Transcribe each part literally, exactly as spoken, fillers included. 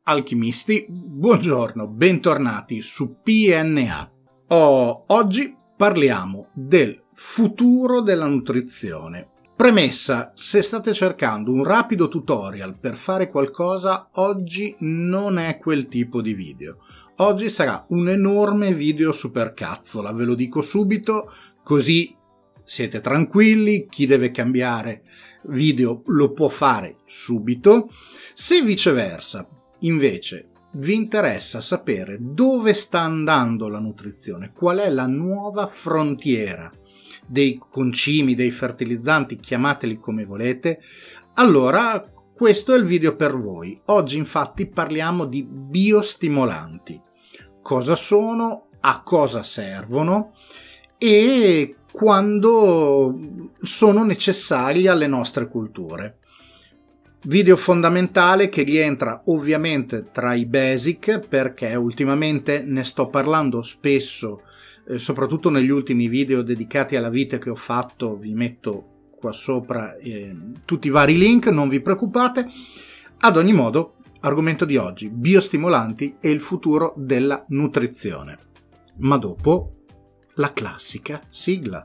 Alchimisti, buongiorno, bentornati su P N A. Oh, oggi parliamo del futuro della nutrizione. Premessa: se state cercando un rapido tutorial per fare qualcosa, oggi non è quel tipo di video. Oggi sarà un enorme video supercazzola, ve lo dico subito, così siete tranquilli, chi deve cambiare video lo può fare subito. Se viceversa, invece, vi interessa sapere dove sta andando la nutrizione, qual è la nuova frontiera dei concimi, dei fertilizzanti, chiamateli come volete, allora questo è il video per voi. Oggi infatti parliamo di biostimolanti. Cosa sono, a cosa servono e quando sono necessari alle nostre culture. Video fondamentale che rientra ovviamente tra i basic, perché ultimamente ne sto parlando spesso, eh, soprattutto negli ultimi video dedicati alla vite che ho fatto. Vi metto qua sopra eh, tutti i vari link, non vi preoccupate. Ad ogni modo, argomento di oggi: biostimolanti e il futuro della nutrizione. Ma dopo la classica sigla.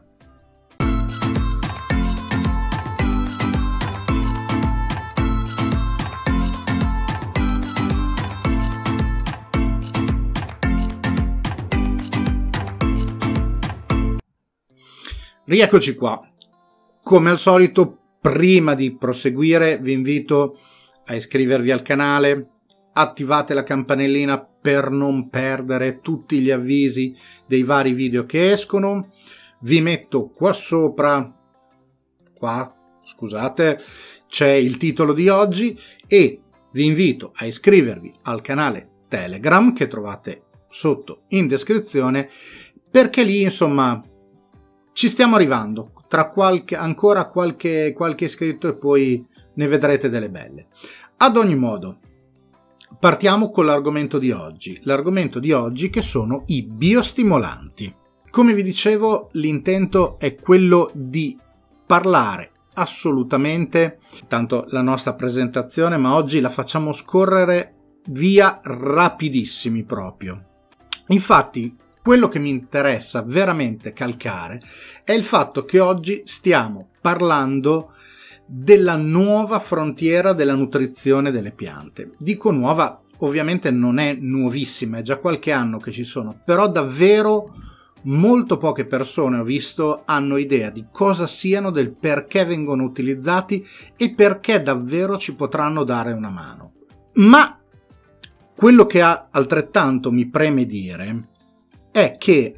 Rieccoci qua. Come al solito, prima di proseguire vi invito a iscrivervi al canale, attivate la campanellina per non perdere tutti gli avvisi dei vari video che escono. Vi metto qua sopra, qua, scusate, c'è il titolo di oggi e vi invito a iscrivervi al canale Telegram che trovate sotto in descrizione, perché lì insomma ci stiamo arrivando, tra qualche, ancora qualche, qualche iscritto e poi ne vedrete delle belle. Ad ogni modo, partiamo con l'argomento di oggi. L'argomento di oggi che sono i biostimolanti. Come vi dicevo, l'intento è quello di parlare assolutamente, tanto la nostra presentazione, ma oggi la facciamo scorrere via rapidissimi proprio. Infatti, quello che mi interessa veramente calcare è il fatto che oggi stiamo parlando della nuova frontiera della nutrizione delle piante. Dico nuova, ovviamente non è nuovissima, è già qualche anno che ci sono, però davvero molto poche persone, ho visto, hanno idea di cosa siano, del perché vengono utilizzati e perché davvero ci potranno dare una mano. Ma quello che ha altrettanto mi preme dire è che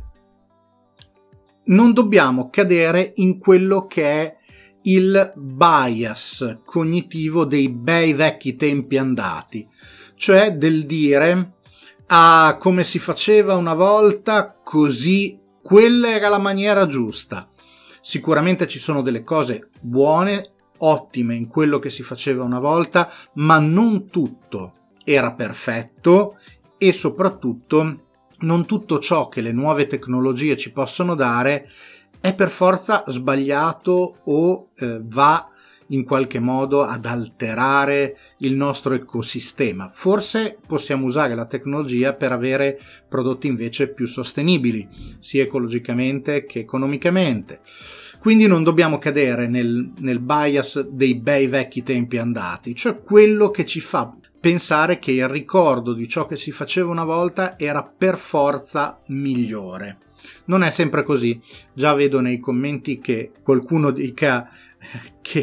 non dobbiamo cadere in quello che è il bias cognitivo dei bei vecchi tempi andati, cioè del dire ah, come si faceva una volta, così, quella era la maniera giusta. Sicuramente ci sono delle cose buone, ottime in quello che si faceva una volta, ma non tutto era perfetto e soprattutto non tutto ciò che le nuove tecnologie ci possono dare è per forza sbagliato o eh, va in qualche modo ad alterare il nostro ecosistema. Forse possiamo usare la tecnologia per avere prodotti invece più sostenibili, sia ecologicamente che economicamente. Quindi non dobbiamo cadere nel, nel bias dei bei vecchi tempi andati, cioè quello che ci fa pensare che il ricordo di ciò che si faceva una volta era per forza migliore. Non è sempre così. Già vedo nei commenti che qualcuno dica che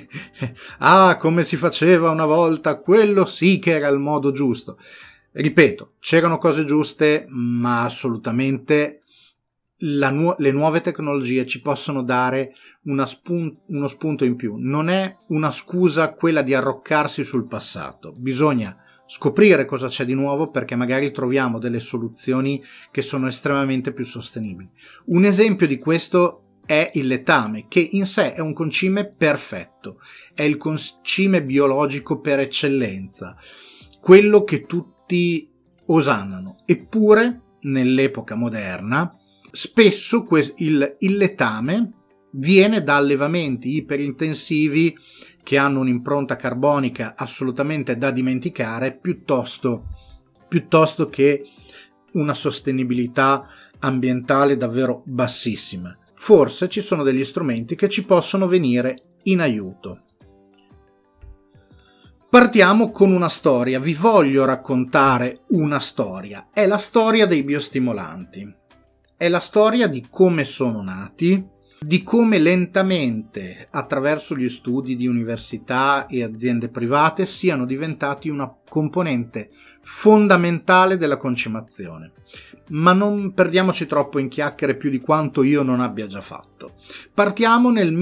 ah, come si faceva una volta, quello sì che era il modo giusto. Ripeto, c'erano cose giuste, ma assolutamente la nu- le nuove tecnologie ci possono dare una spun- uno spunto in più. Non è una scusa quella di arroccarsi sul passato. Bisogna scoprire cosa c'è di nuovo, perché magari troviamo delle soluzioni che sono estremamente più sostenibili. Un esempio di questo è il letame, che in sé è un concime perfetto, è il concime biologico per eccellenza, quello che tutti osannano. Eppure, nell'epoca moderna, spesso il, il letame viene da allevamenti iperintensivi che hanno un'impronta carbonica assolutamente da dimenticare, piuttosto, piuttosto che una sostenibilità ambientale davvero bassissima. Forse ci sono degli strumenti che ci possono venire in aiuto. Partiamo con una storia, vi voglio raccontare una storia, è la storia dei biostimolanti, è la storia di come sono nati, di come lentamente attraverso gli studi di università e aziende private siano diventati una componente fondamentale della concimazione. Ma non perdiamoci troppo in chiacchiere più di quanto io non abbia già fatto. Partiamo nel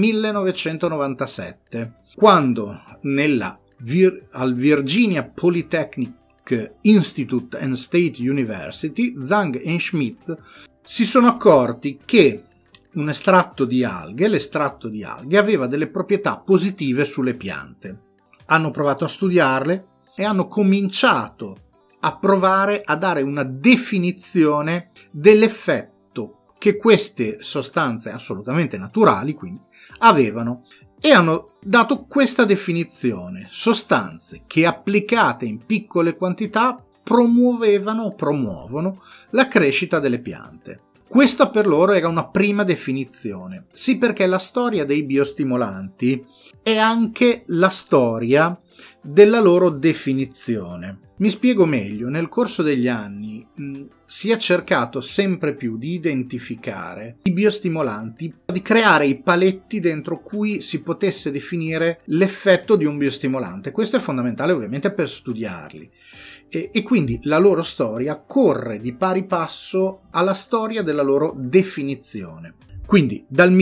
millenovecentonovantasette, quando nella Vir- al Virginia Polytechnic Institute and State University, Zhang e Schmidt si sono accorti che un estratto di alghe, l'estratto di alghe, aveva delle proprietà positive sulle piante. Hanno provato a studiarle e hanno cominciato a provare a dare una definizione dell'effetto che queste sostanze assolutamente naturali, quindi, avevano. E hanno dato questa definizione: sostanze che applicate in piccole quantità promuovevano o promuovono la crescita delle piante. Questa per loro era una prima definizione. Sì, perché la storia dei biostimolanti è anche la storia della loro definizione. Mi spiego meglio: nel corso degli anni mh, si è cercato sempre più di identificare i biostimolanti, di creare i paletti dentro cui si potesse definire l'effetto di un biostimolante. Questo è fondamentale ovviamente per studiarli. E, e quindi la loro storia corre di pari passo alla storia della loro definizione. Quindi dal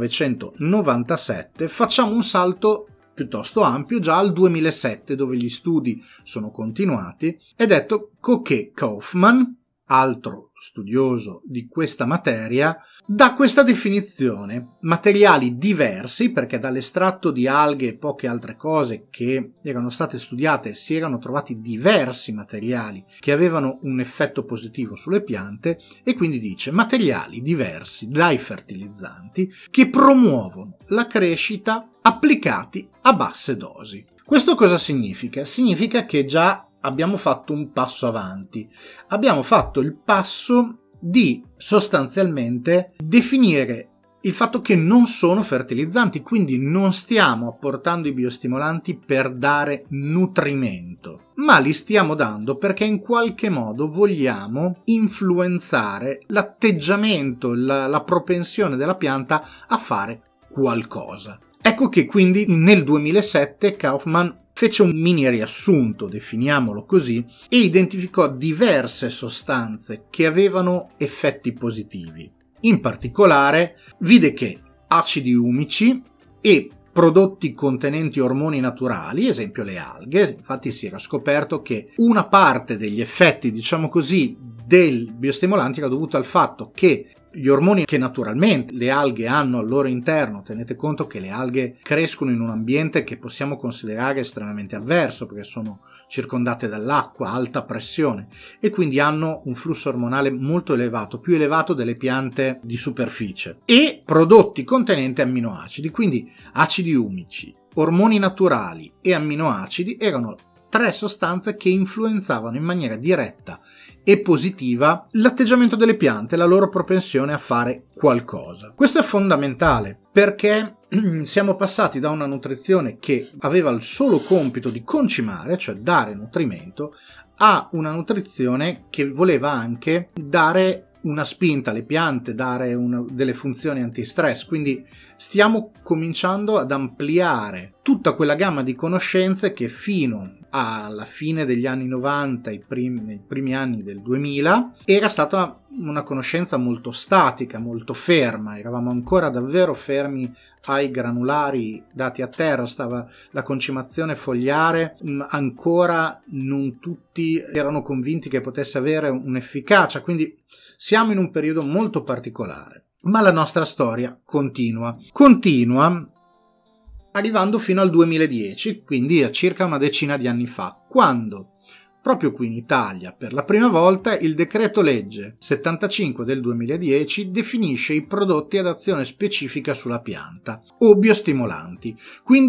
millenovecentonovantasette facciamo un salto piuttosto ampio già al duemilasette, dove gli studi sono continuati, ed ecco che Kaufman, altro studioso di questa materia, dà questa definizione: materiali diversi, perché dall'estratto di alghe e poche altre cose che erano state studiate si erano trovati diversi materiali che avevano un effetto positivo sulle piante, e quindi dice materiali diversi dai fertilizzanti che promuovono la crescita applicati a basse dosi. Questo cosa significa? Significa che già abbiamo fatto un passo avanti, abbiamo fatto il passo di sostanzialmente definire il fatto che non sono fertilizzanti, quindi non stiamo apportando i biostimolanti per dare nutrimento, ma li stiamo dando perché in qualche modo vogliamo influenzare l'atteggiamento, la, la propensione della pianta a fare qualcosa. Ecco che quindi nel duemilasette Kaufman fece un mini riassunto, definiamolo così, e identificò diverse sostanze che avevano effetti positivi. In particolare vide che acidi umici e prodotti contenenti ormoni naturali, esempio le alghe, infatti si era scoperto che una parte degli effetti, diciamo così, del biostimolante era dovuto al fatto che gli ormoni che naturalmente le alghe hanno al loro interno, tenete conto che le alghe crescono in un ambiente che possiamo considerare estremamente avverso, perché sono circondate dall'acqua, alta pressione, e quindi hanno un flusso ormonale molto elevato, più elevato delle piante di superficie, e prodotti contenenti amminoacidi, quindi acidi umici, ormoni naturali e amminoacidi erano tre sostanze che influenzavano in maniera diretta e positiva l'atteggiamento delle piante, la loro propensione a fare qualcosa. Questo è fondamentale perché siamo passati da una nutrizione che aveva il solo compito di concimare, cioè dare nutrimento, a una nutrizione che voleva anche dare una spinta alle piante, dare una, delle funzioni antistress. Quindi stiamo cominciando ad ampliare tutta quella gamma di conoscenze che fino alla fine degli anni novanta, i primi, nei primi anni del duemila, era stata una conoscenza molto statica, molto ferma, eravamo ancora davvero fermi ai granulari dati a terra, stava la concimazione fogliare, ancora non tutti erano convinti che potesse avere un'efficacia, quindi siamo in un periodo molto particolare. Ma la nostra storia continua, continua arrivando fino al duemiladieci, quindi a circa una decina di anni fa, quando proprio qui in Italia per la prima volta il decreto legge settantacinque del duemiladieci definisce i prodotti ad azione specifica sulla pianta o biostimolanti. Quindi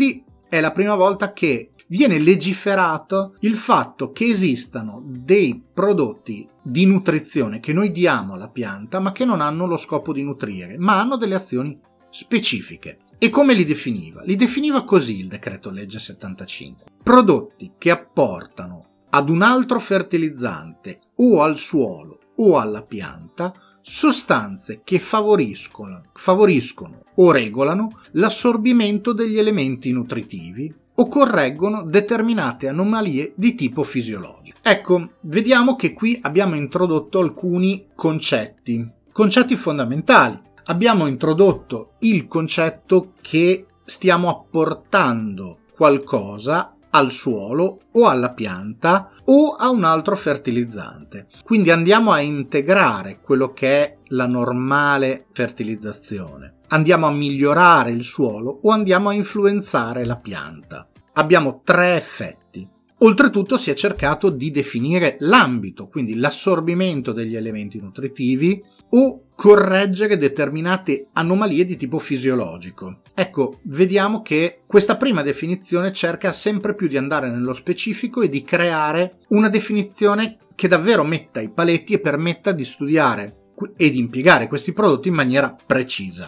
è la prima volta che viene legiferato il fatto che esistano dei prodotti di nutrizione che noi diamo alla pianta ma che non hanno lo scopo di nutrire, ma hanno delle azioni specifiche. E come li definiva? Li definiva così il decreto legge settantacinque. Prodotti che apportano ad un altro fertilizzante o al suolo o alla pianta sostanze che favoriscono, favoriscono o regolano l'assorbimento degli elementi nutritivi o correggono determinate anomalie di tipo fisiologico. Ecco, vediamo che qui abbiamo introdotto alcuni concetti, concetti fondamentali. Abbiamo introdotto il concetto che stiamo apportando qualcosa al suolo o alla pianta o a un altro fertilizzante. Quindi andiamo a integrare quello che è la normale fertilizzazione. Andiamo a migliorare il suolo o andiamo a influenzare la pianta. Abbiamo tre effetti. Oltretutto si è cercato di definire l'ambito, quindi l'assorbimento degli elementi nutritivi o correggere determinate anomalie di tipo fisiologico. Ecco, vediamo che questa prima definizione cerca sempre più di andare nello specifico e di creare una definizione che davvero metta i paletti e permetta di studiare e di impiegare questi prodotti in maniera precisa.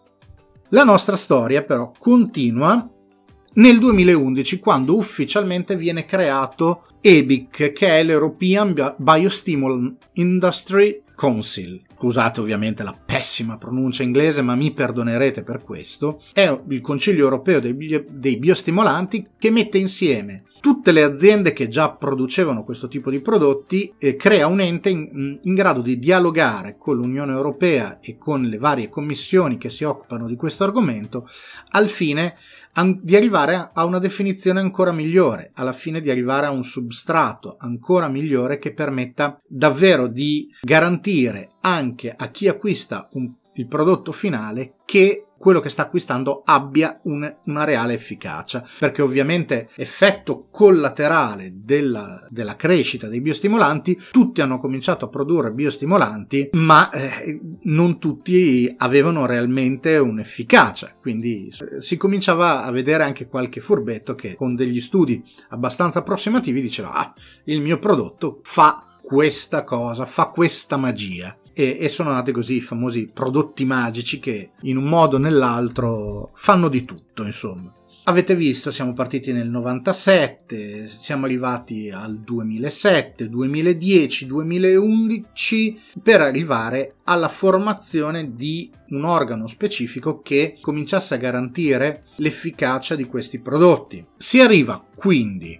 La nostra storia però continua nel duemilaundici, quando ufficialmente viene creato E B I C, che è l'European Biostimulant Industry Council. Scusate ovviamente la pessima pronuncia inglese, ma mi perdonerete per questo. È il Consiglio Europeo dei, bio, dei biostimolanti che mette insieme tutte le aziende che già producevano questo tipo di prodotti e crea un ente in, in grado di dialogare con l'Unione Europea e con le varie commissioni che si occupano di questo argomento al fine di arrivare a una definizione ancora migliore, alla fine di arrivare a un substrato ancora migliore che permetta davvero di garantire anche a chi acquista un, il prodotto finale che quello che sta acquistando abbia un, una reale efficacia, perché ovviamente effetto collaterale della, della crescita dei biostimolanti, tutti hanno cominciato a produrre biostimolanti, ma eh, non tutti avevano realmente un'efficacia, quindi eh, si cominciava a vedere anche qualche furbetto che con degli studi abbastanza approssimativi diceva ah, il mio prodotto fa questa cosa, fa questa magia. E, e sono nati così i famosi prodotti magici che in un modo o nell'altro fanno di tutto, insomma. Avete visto, siamo partiti nel novantasette, siamo arrivati al duemilasette, duemiladieci, duemilaundici per arrivare alla formazione di un organo specifico che cominciasse a garantire l'efficacia di questi prodotti. Si arriva quindi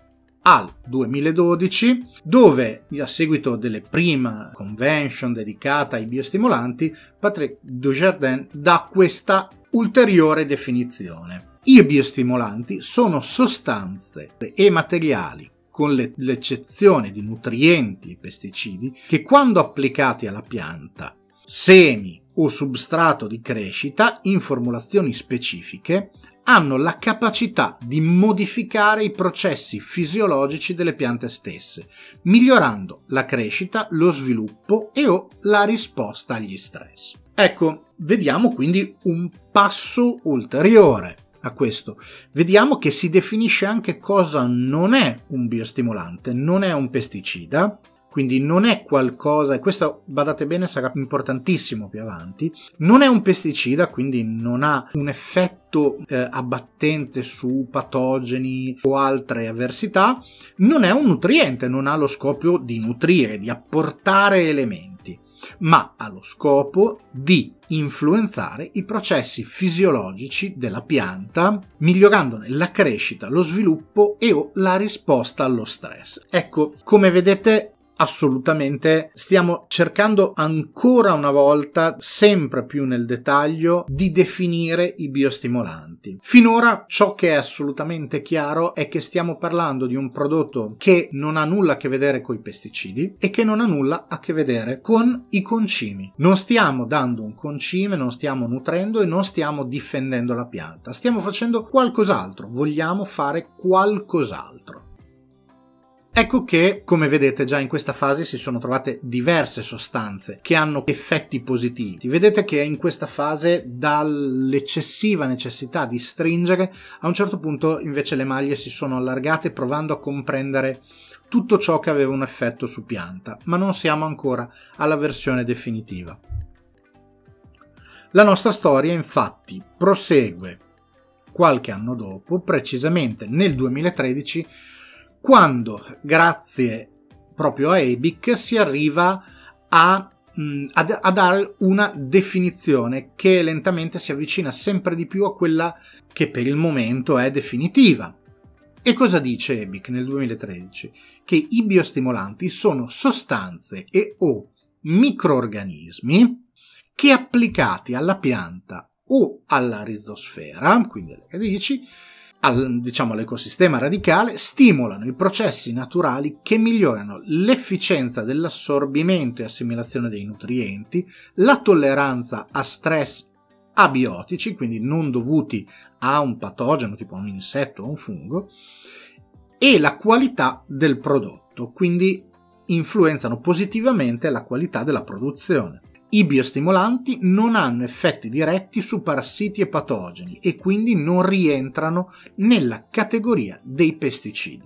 al duemiladodici, dove a seguito delle prime convention dedicata ai biostimolanti, Patrick Dujardin dà questa ulteriore definizione. I biostimolanti sono sostanze e materiali, con l'eccezione di nutrienti e pesticidi, che quando applicati alla pianta, semi o substrato di crescita in formulazioni specifiche, hanno la capacità di modificare i processi fisiologici delle piante stesse, migliorando la crescita, lo sviluppo e o la risposta agli stress. Ecco, vediamo quindi un passo ulteriore a questo. Vediamo che si definisce anche cosa non è un biostimolante, non è un pesticida, quindi non è qualcosa, e questo badate bene sarà importantissimo più avanti, non è un pesticida, quindi non ha un effetto eh, abbattente su patogeni o altre avversità, non è un nutriente, non ha lo scopo di nutrire, di apportare elementi, ma ha lo scopo di influenzare i processi fisiologici della pianta, migliorandone la crescita, lo sviluppo e o la risposta allo stress. Ecco, come vedete, assolutamente stiamo cercando ancora una volta, sempre più nel dettaglio, di definire i biostimolanti. Finora ciò che è assolutamente chiaro è che stiamo parlando di un prodotto che non ha nulla a che vedere con i pesticidi e che non ha nulla a che vedere con i concimi. Non stiamo dando un concime, non stiamo nutrendo e non stiamo difendendo la pianta, stiamo facendo qualcos'altro, vogliamo fare qualcos'altro. Ecco che, come vedete, già in questa fase si sono trovate diverse sostanze che hanno effetti positivi. Vedete che in questa fase, dall'eccessiva necessità di stringere, a un certo punto invece le maglie si sono allargate, provando a comprendere tutto ciò che aveva un effetto su pianta, ma non siamo ancora alla versione definitiva. La nostra storia infatti prosegue qualche anno dopo, precisamente nel duemilatredici, quando grazie proprio a EBIC si arriva a, mh, a, a dare una definizione che lentamente si avvicina sempre di più a quella che per il momento è definitiva. E cosa dice EBIC nel duemilatredici? Che i biostimolanti sono sostanze e o microorganismi che, applicati alla pianta o alla rizosfera, quindi alle radici, al, diciamo all'ecosistema radicale, stimolano i processi naturali che migliorano l'efficienza dell'assorbimento e assimilazione dei nutrienti, la tolleranza a stress abiotici, quindi non dovuti a un patogeno tipo un insetto o un fungo, e la qualità del prodotto, quindi influenzano positivamente la qualità della produzione. I biostimolanti non hanno effetti diretti su parassiti e patogeni e quindi non rientrano nella categoria dei pesticidi.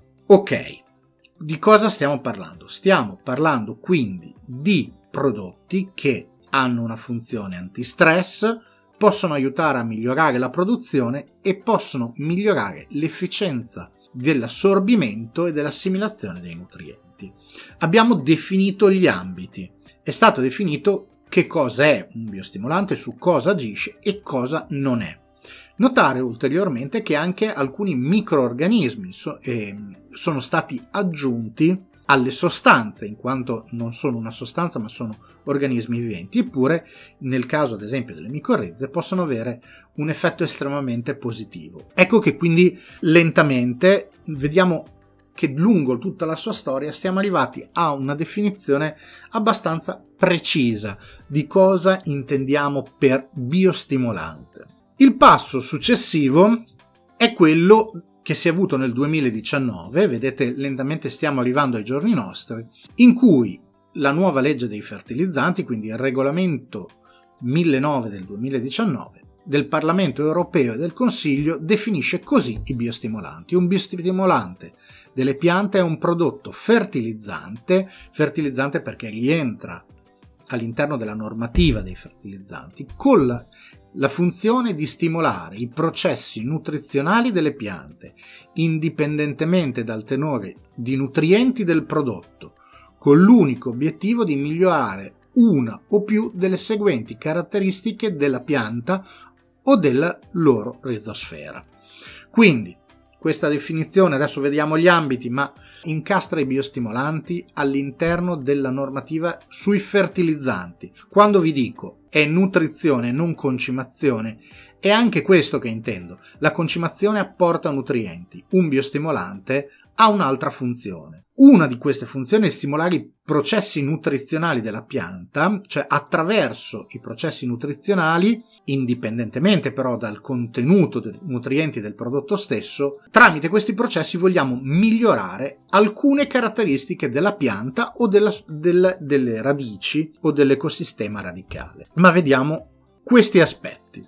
Ok, di cosa stiamo parlando? Stiamo parlando quindi di prodotti che hanno una funzione antistress, possono aiutare a migliorare la produzione e possono migliorare l'efficienza dell'assorbimento e dell'assimilazione dei nutrienti. Abbiamo definito gli ambiti. È stato definito che cosa è un biostimolante, su cosa agisce e cosa non è. Notare ulteriormente che anche alcuni microorganismi so, eh, sono stati aggiunti alle sostanze, in quanto non sono una sostanza ma sono organismi viventi, eppure nel caso ad esempio delle micorrize possono avere un effetto estremamente positivo. Ecco che quindi lentamente vediamo che lungo tutta la sua storia siamo arrivati a una definizione abbastanza precisa di cosa intendiamo per biostimolante. Il passo successivo è quello che si è avuto nel duemiladiciannove, vedete lentamente stiamo arrivando ai giorni nostri, in cui la nuova legge dei fertilizzanti, quindi il regolamento millenove del duemiladiciannove, del Parlamento europeo e del Consiglio, definisce così i biostimolanti. Un biostimolante delle piante è un prodotto fertilizzante, fertilizzante perché rientra all'interno della normativa dei fertilizzanti, con la, la funzione di stimolare i processi nutrizionali delle piante, indipendentemente dal tenore di nutrienti del prodotto, con l'unico obiettivo di migliorare una o più delle seguenti caratteristiche della pianta o della loro rizosfera. Quindi, questa definizione, adesso vediamo gli ambiti, ma incastra i biostimolanti all'interno della normativa sui fertilizzanti. Quando vi dico è nutrizione, non concimazione, è anche questo che intendo. La concimazione apporta nutrienti, un biostimolante ha un'altra funzione. Una di queste funzioni è stimolare i processi nutrizionali della pianta, cioè attraverso i processi nutrizionali, indipendentemente però dal contenuto dei nutrienti del prodotto stesso, tramite questi processi vogliamo migliorare alcune caratteristiche della pianta o della, del, delle radici o dell'ecosistema radicale. Ma vediamo questi aspetti.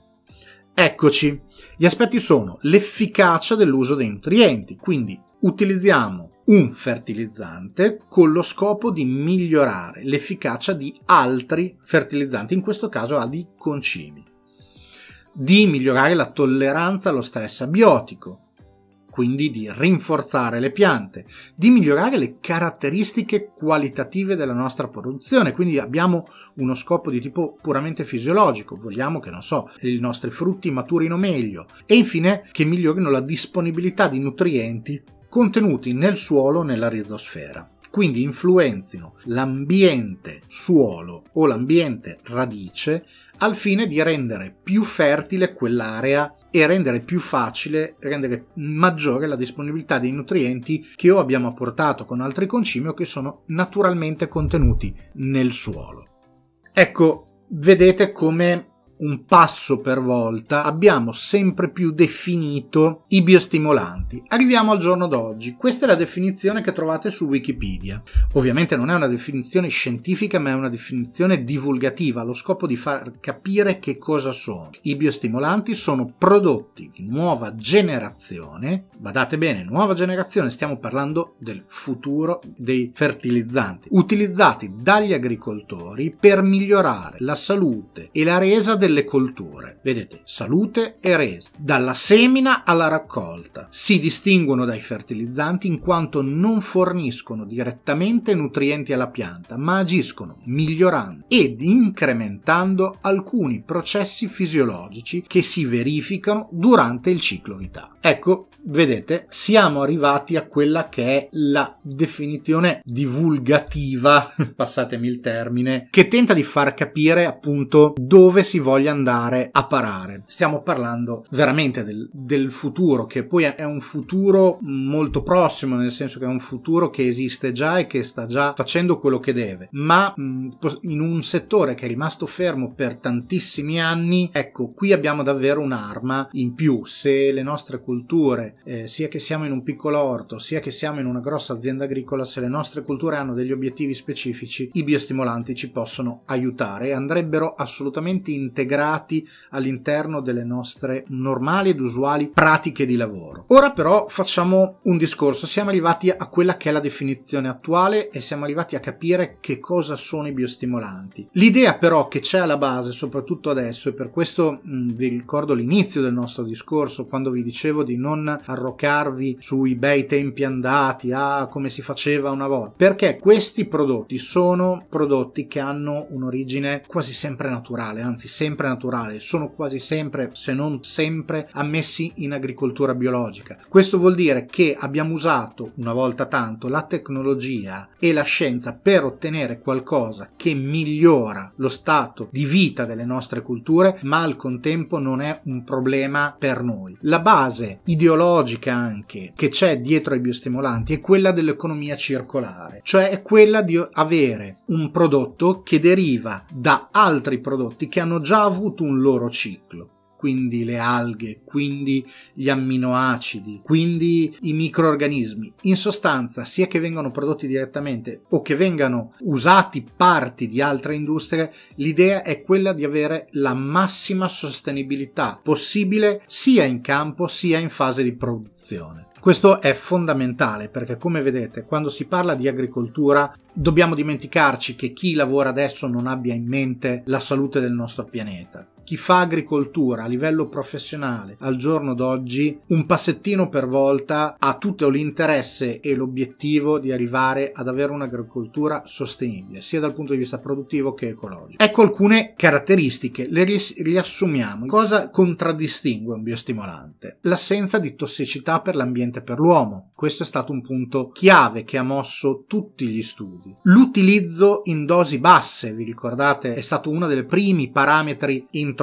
Eccoci, gli aspetti sono l'efficacia dell'uso dei nutrienti, quindi utilizziamo un fertilizzante con lo scopo di migliorare l'efficacia di altri fertilizzanti, in questo caso a di concimi, di migliorare la tolleranza allo stress abiotico, quindi di rinforzare le piante, di migliorare le caratteristiche qualitative della nostra produzione, quindi abbiamo uno scopo di tipo puramente fisiologico, vogliamo che, non so, i nostri frutti maturino meglio, e infine che migliorino la disponibilità di nutrienti contenuti nel suolo o nella rizosfera, quindi influenzino l'ambiente suolo o l'ambiente radice al fine di rendere più fertile quell'area e rendere più facile, rendere maggiore la disponibilità dei nutrienti che o abbiamo apportato con altri concimi o che sono naturalmente contenuti nel suolo. Ecco, vedete come un passo per volta abbiamo sempre più definito i biostimolanti. Arriviamo al giorno d'oggi. Questa è la definizione che trovate su Wikipedia. Ovviamente non è una definizione scientifica, ma è una definizione divulgativa, allo scopo di far capire che cosa sono. I biostimolanti sono prodotti di nuova generazione, badate bene, nuova generazione, stiamo parlando del futuro dei fertilizzanti, utilizzati dagli agricoltori per migliorare la salute e la resa delle colture. Vedete, salute e resa. Dalla semina alla raccolta. Si distinguono dai fertilizzanti in quanto non forniscono direttamente nutrienti alla pianta, ma agiscono migliorando ed incrementando alcuni processi fisiologici che si verificano durante il ciclo vitale. Ecco, vedete, siamo arrivati a quella che è la definizione divulgativa, passatemi il termine, che tenta di far capire appunto dove si voglia andare a parare. Stiamo parlando veramente del, del futuro, che poi è un futuro molto prossimo, nel senso che è un futuro che esiste già e che sta già facendo quello che deve, ma mh, in un settore che è rimasto fermo per tantissimi anni. Ecco, qui abbiamo davvero un'arma in più. Se le nostre culture, Eh, sia che siamo in un piccolo orto, sia che siamo in una grossa azienda agricola, se le nostre culture hanno degli obiettivi specifici, i biostimolanti ci possono aiutare e andrebbero assolutamente integrati all'interno delle nostre normali ed usuali pratiche di lavoro. Ora però facciamo un discorso. Siamo arrivati a quella che è la definizione attuale e siamo arrivati a capire che cosa sono i biostimolanti. L'idea però che c'è alla base, soprattutto adesso, e per questo mh, vi ricordo l'inizio del nostro discorso, quando vi dicevo di non arroccarvi sui bei tempi andati, ah, come si faceva una volta, perché questi prodotti sono prodotti che hanno un'origine quasi sempre naturale, anzi sempre naturale, sono quasi sempre, se non sempre, ammessi in agricoltura biologica. Questo vuol dire che abbiamo usato una volta tanto la tecnologia e la scienza per ottenere qualcosa che migliora lo stato di vita delle nostre culture, ma al contempo non è un problema per noi. La base ideologica anche che c'è dietro ai biostimolanti è quella dell'economia circolare, cioè è quella di avere un prodotto che deriva da altri prodotti che hanno già avuto un loro ciclo, quindi le alghe, quindi gli amminoacidi, quindi i microorganismi. In sostanza, sia che vengano prodotti direttamente o che vengano usati parti di altre industrie, l'idea è quella di avere la massima sostenibilità possibile sia in campo sia in fase di produzione. Questo è fondamentale perché, come vedete, quando si parla di agricoltura dobbiamo dimenticarci che chi lavora adesso non abbia in mente la salute del nostro pianeta. Chi fa agricoltura a livello professionale al giorno d'oggi, un passettino per volta, ha tutto l'interesse e l'obiettivo di arrivare ad avere un'agricoltura sostenibile, sia dal punto di vista produttivo che ecologico. Ecco alcune caratteristiche, le riassumiamo. Cosa contraddistingue un biostimolante? L'assenza di tossicità per l'ambiente e per l'uomo. Questo è stato un punto chiave che ha mosso tutti gli studi. L'utilizzo in dosi basse, vi ricordate, è stato uno dei primi parametri introdotti.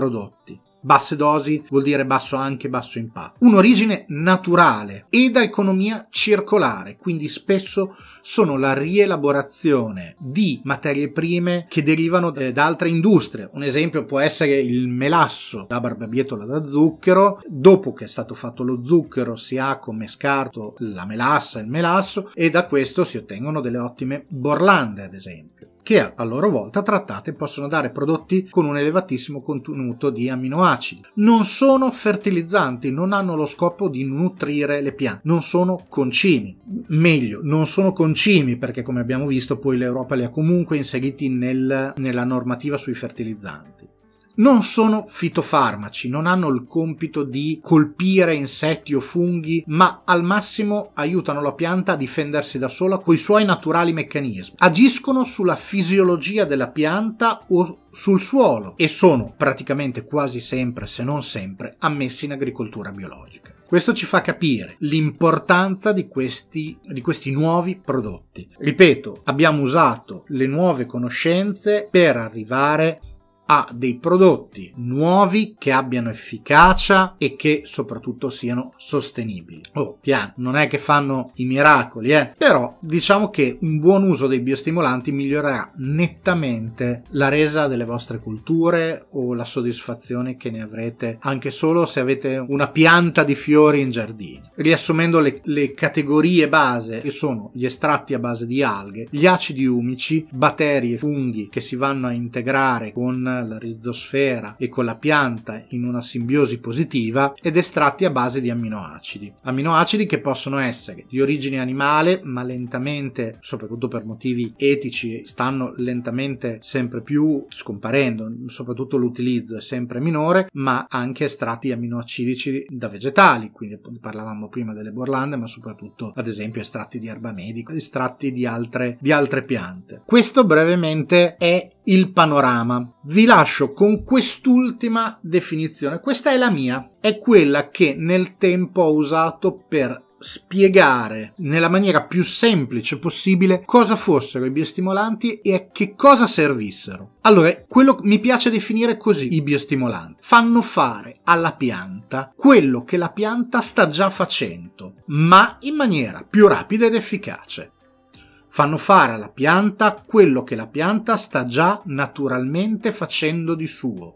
Basse dosi vuol dire basso anche basso impatto. Un'origine naturale e da economia circolare, quindi spesso sono la rielaborazione di materie prime che derivano da altre industrie. Un esempio può essere il melasso da barbabietola da zucchero. Dopo che è stato fatto lo zucchero si ha come scarto la melassa, il melasso, e da questo si ottengono delle ottime borlande, ad esempio, che a loro volta trattate possono dare prodotti con un elevatissimo contenuto di amminoacidi. Non sono fertilizzanti, non hanno lo scopo di nutrire le piante, non sono concimi. Meglio, non sono concimi perché, come abbiamo visto, poi l'Europa li ha comunque inseriti nel, nella normativa sui fertilizzanti. Non sono fitofarmaci, non hanno il compito di colpire insetti o funghi, ma al massimo aiutano la pianta a difendersi da sola con i suoi naturali meccanismi. Agiscono sulla fisiologia della pianta o sul suolo e sono praticamente quasi sempre, se non sempre, ammessi in agricoltura biologica. Questo ci fa capire l'importanza di questi, di questi nuovi prodotti. Ripeto, abbiamo usato le nuove conoscenze per arrivare a dei prodotti nuovi che abbiano efficacia e che soprattutto siano sostenibili. Oh, piano, non è che fanno i miracoli, eh? Però diciamo che un buon uso dei biostimolanti migliorerà nettamente la resa delle vostre culture o la soddisfazione che ne avrete anche solo se avete una pianta di fiori in giardino. Riassumendo le, le categorie base, che sono gli estratti a base di alghe, gli acidi umici, batteri e funghi che si vanno a integrare con la rizosfera e con la pianta in una simbiosi positiva, ed estratti a base di amminoacidi. Amminoacidi che possono essere di origine animale, ma lentamente, soprattutto per motivi etici, stanno lentamente sempre più scomparendo, soprattutto l'utilizzo è sempre minore, ma anche estratti amminoacidici da vegetali, quindi parlavamo prima delle borlande, ma soprattutto ad esempio estratti di erba medica, estratti di altre, di altre piante. Questo brevemente è il panorama. Vi lascio con quest'ultima definizione, questa è la mia, è quella che nel tempo ho usato per spiegare nella maniera più semplice possibile cosa fossero i biostimolanti e a che cosa servissero. Allora, quello mi piace definire così: i biostimolanti fanno fare alla pianta quello che la pianta sta già facendo, ma in maniera più rapida ed efficace. Fanno fare alla pianta quello che la pianta sta già naturalmente facendo di suo,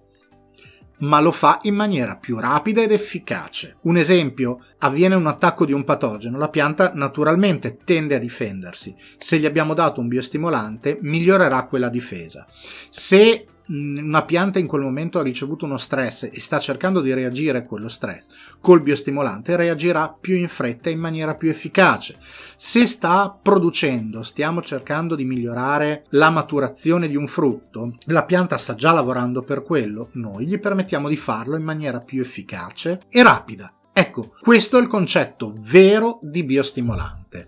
ma lo fa in maniera più rapida ed efficace. Un esempio: avviene un attacco di un patogeno, la pianta naturalmente tende a difendersi. Se gli abbiamo dato un biostimolante, migliorerà quella difesa. Se una pianta in quel momento ha ricevuto uno stress e sta cercando di reagire a quello stress, col biostimolante reagirà più in fretta e in maniera più efficace. Se sta producendo, stiamo cercando di migliorare la maturazione di un frutto, la pianta sta già lavorando per quello, noi gli permettiamo di farlo in maniera più efficace e rapida. Ecco, questo è il concetto vero di biostimolante.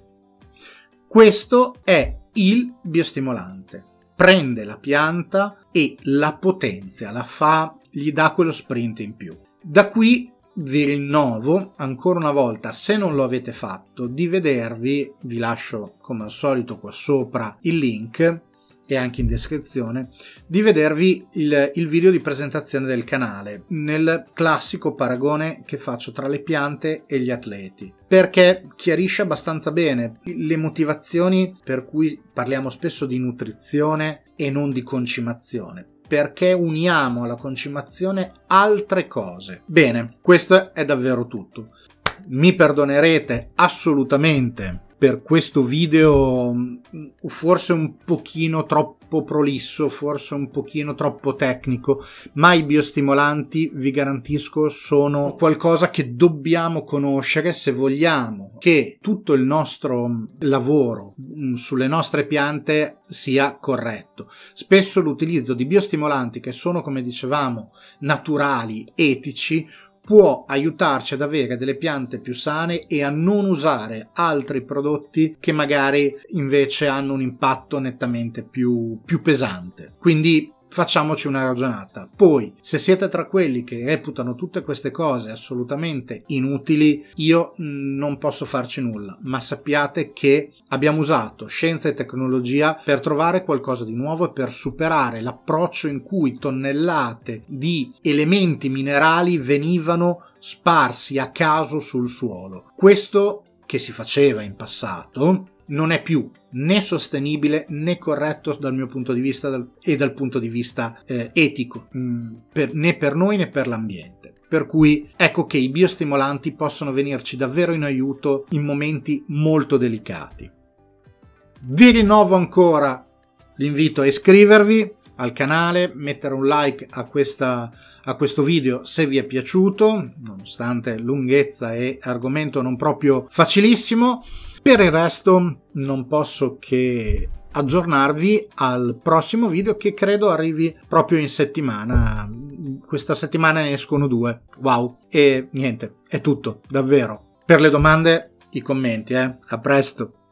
Questo è il biostimolante. Prende la pianta e la potenzia, la fa, gli dà quello sprint in più. Da qui vi rinnovo ancora una volta, se non lo avete fatto, di vedervi, vi lascio come al solito qua sopra il link e anche in descrizione, di vedervi il, il video di presentazione del canale nel classico paragone che faccio tra le piante e gli atleti, perché chiarisce abbastanza bene le motivazioni per cui parliamo spesso di nutrizione e non di concimazione, perché uniamo alla concimazione altre cose. Bene, questo è davvero tutto. Mi perdonerete assolutamente per questo video forse un pochino troppo prolisso, forse un pochino troppo tecnico, ma i biostimolanti, vi garantisco, sono qualcosa che dobbiamo conoscere se vogliamo che tutto il nostro lavoro sulle nostre piante sia corretto. Spesso l'utilizzo di biostimolanti, che sono, come dicevamo, naturali, etici, può aiutarci ad avere delle piante più sane e a non usare altri prodotti che magari invece hanno un impatto nettamente più, più pesante. Quindi facciamoci una ragionata. Poi, se siete tra quelli che reputano tutte queste cose assolutamente inutili, io non posso farci nulla, ma sappiate che abbiamo usato scienza e tecnologia per trovare qualcosa di nuovo e per superare l'approccio in cui tonnellate di elementi minerali venivano sparsi a caso sul suolo. Questo che si faceva in passato non è più né sostenibile né corretto dal mio punto di vista dal, e dal punto di vista eh, etico, mh, per, né per noi né per l'ambiente. Per cui ecco che i biostimolanti possono venirci davvero in aiuto in momenti molto delicati. Vi rinnovo ancora l'invito a iscrivervi al canale, mettere un like a, questa, a questo video se vi è piaciuto, nonostante lunghezza e argomento non proprio facilissimo. Per il resto non posso che aggiornarvi al prossimo video, che credo arrivi proprio in settimana. Questa settimana ne escono due. Wow! E niente, è tutto, davvero. Per le domande, i commenti, eh. A presto!